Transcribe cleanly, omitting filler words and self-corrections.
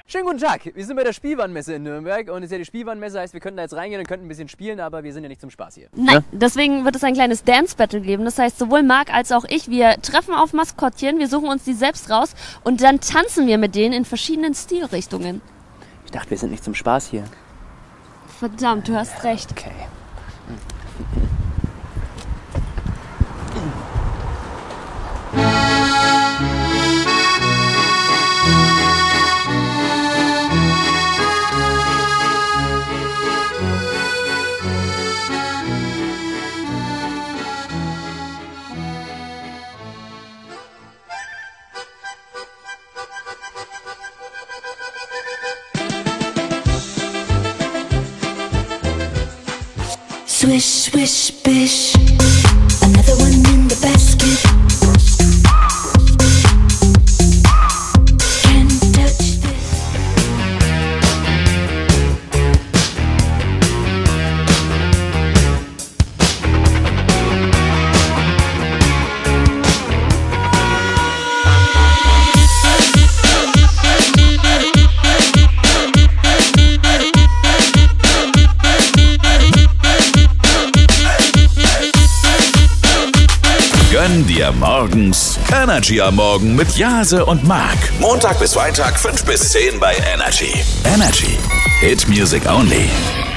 Schönen guten Tag, wir sind bei der Spielwarenmesse in Nürnberg und es ist ja die Spielwarenmesse, heißt wir könnten da jetzt reingehen und könnten ein bisschen spielen, aber wir sind ja nicht zum Spaß hier. Nein, ja? Deswegen wird es ein kleines Dance-Battle geben, das heißt sowohl Marc als auch ich, wir treffen auf Maskottchen, wir suchen uns die selbst raus und dann tanzen wir mit denen in verschiedenen Stilrichtungen. Ich dachte, wir sind nicht zum Spaß hier. Verdammt, du hast recht. Okay. Swish, swish, bish. Another one in the basket. Can't touch this. Gönn dir morgens Energy am Morgen mit Jase und Marc. Montag bis Freitag 5 bis 10 bei Energy. Energy. Hit Music Only.